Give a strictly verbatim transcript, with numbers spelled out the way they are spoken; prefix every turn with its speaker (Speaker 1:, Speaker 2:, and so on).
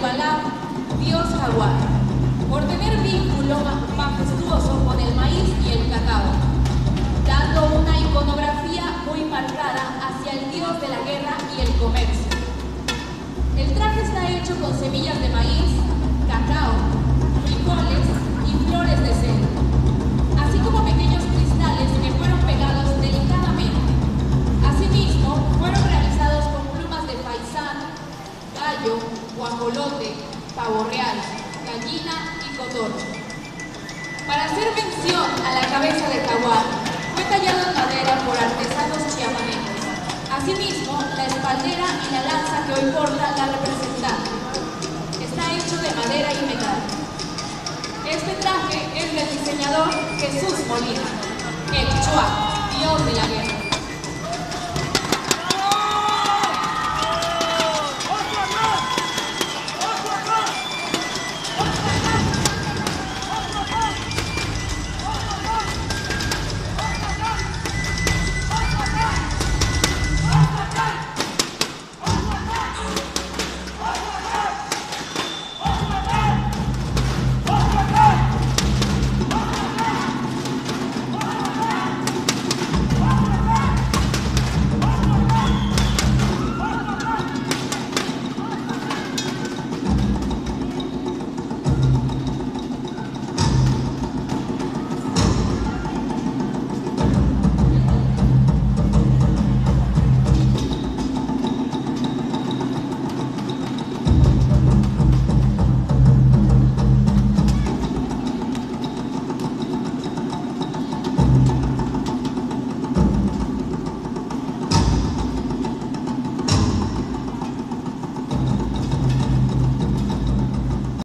Speaker 1: Balaam, dios jaguar, por tener vínculo majestuoso con el maíz y el cacao, dando una iconografía muy marcada hacia el dios de la guerra y el comercio. El traje está hecho con semillas de maíz, cacao, frijoles y flores de cedro, así como pequeños cristales que fueron pegados delicadamente. Asimismo, fueron realizados con plumas de faisán, gallo, guajolote, pavo real, gallina y cotorro. Para hacer mención a la cabeza de jaguar, fue tallado en madera por artesanos chiapanecos. Asimismo, la espaldera y la lanza que hoy porta la representante está hecho de madera y metal. Este traje es del diseñador Jesús Molina, el Chua, dios de la guerra.